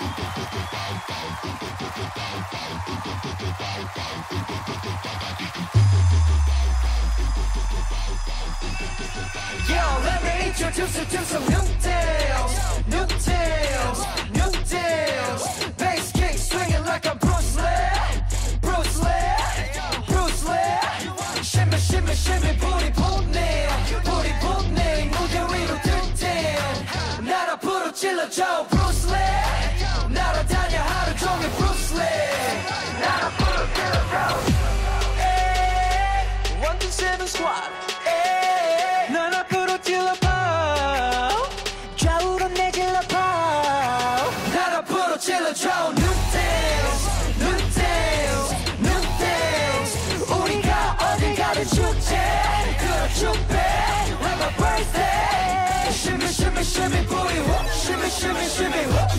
Yo, let me introduce you to some new tales, new tales, new tales. Bass kick swinging like a Bruce Lee, Bruce Lee, Bruce Lee. Shimmy, shimmy, shimmy, booty 붓네, 무대 위로 득템. 나라 부르질러줘, Bruce Lee. 날아다녀 하루 종일 Bruce Lee. 나라 부르질러줘. One, two, seven, squad. 난 앞으로 찔러봐 좌우로 내질러봐 난 앞으로 찔러줘 New Tales, New Tales, New Tales. 우리가 어딜 가든 축제 그런 축배 Like my birthday Shimmy, shimmy, shimmy, booty whoop Shimmy, shimmy, shimmy whoop